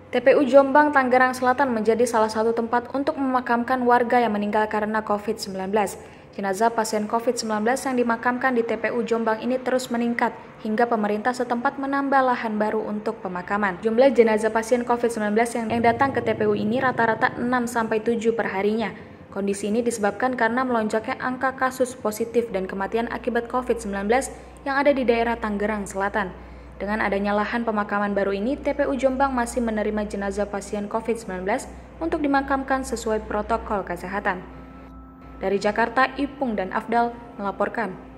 TPU Jombang, Tangerang Selatan menjadi salah satu tempat untuk memakamkan warga yang meninggal karena COVID-19. Jenazah pasien COVID-19 yang dimakamkan di TPU Jombang ini terus meningkat hingga pemerintah setempat menambah lahan baru untuk pemakaman. Jumlah jenazah pasien COVID-19 yang datang ke TPU ini rata-rata 6-7 per harinya. Kondisi ini disebabkan karena melonjaknya angka kasus positif dan kematian akibat COVID-19 yang ada di daerah Tangerang Selatan. Dengan adanya lahan pemakaman baru ini, TPU Jombang masih menerima jenazah pasien COVID-19 untuk dimakamkan sesuai protokol kesehatan. Dari Jakarta, Ipung dan Afdal melaporkan.